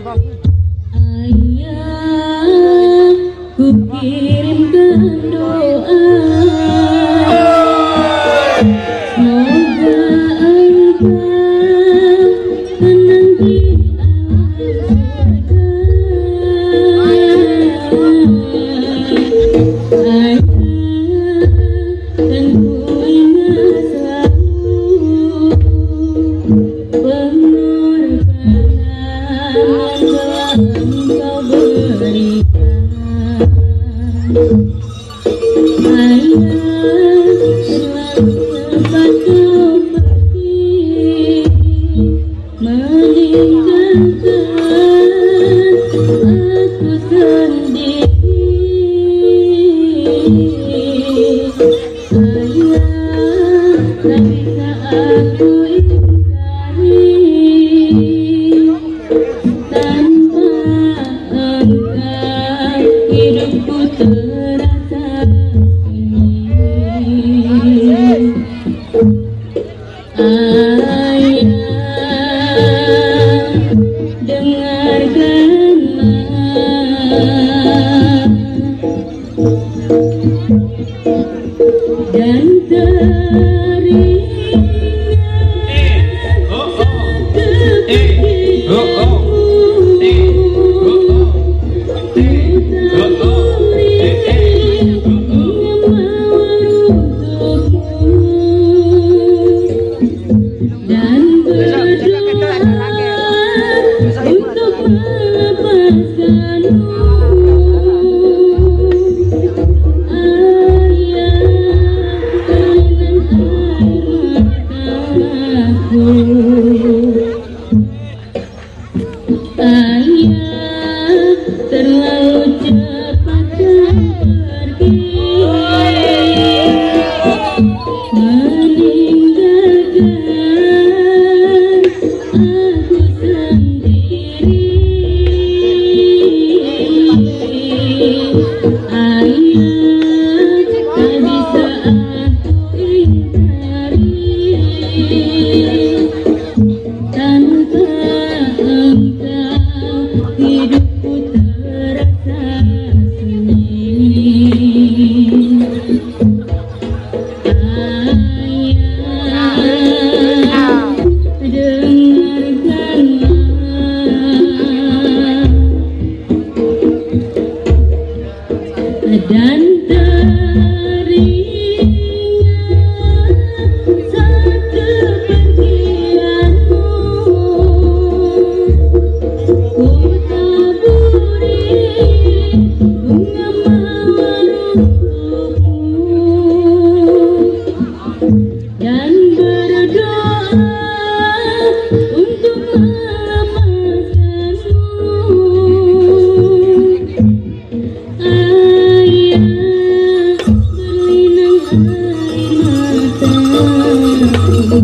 Ayah, ku kirimkan doa, semoga engkau menanti ayah, dan ku ingat selalu pengorbanan engkau berikan. Ayah selalu terpaku pergi, meninggalkan aku sendiri. Ayah, tak bisa aku ingkari, tanpa engkau hidupku terasa sunyi. Ayah, dengarkanlah dan teringat dan berdoa untuk melepaskanmu. Ayah, dengan air mataku. Ayah, terlalu cepat kau pergi, meninggalkan aku sendiri. Ayah, tak bisa aku ingkari, tanpa engkau hidupku terasa sunyi. Ayah, dengarkanlah dan teringat saat kepergianmu. Ku taburi bunga mawar untukmu dan berdoa untuk melepaskanmu. Ayah, berlinang air mataku.